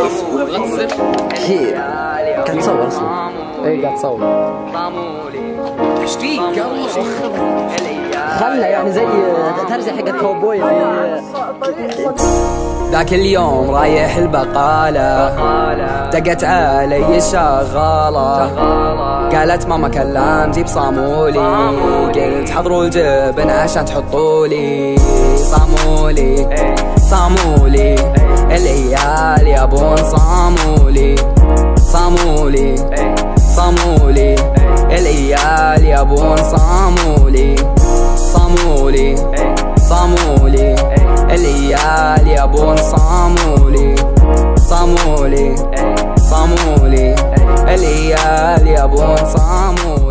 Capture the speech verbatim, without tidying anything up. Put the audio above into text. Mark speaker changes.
Speaker 1: كي قاعد تصور اصلا؟ ايه قاعد تصور.
Speaker 2: ايش فيك؟
Speaker 1: خلنا يعني زي ترزي حق الكاوبوي يعني.
Speaker 2: ذاك اليوم رايح البقالة دقت علي الشغالة قالت ماما كلمتي بصامولي قلت حضروا الجبن عشان تحطولي صامولي صامولي العيال يبون صامولي صامولي صامولي العيال يبون صامولي صامولي صامولي العيال يبون صامولي صامولي صامولي العيال يبون صامولي.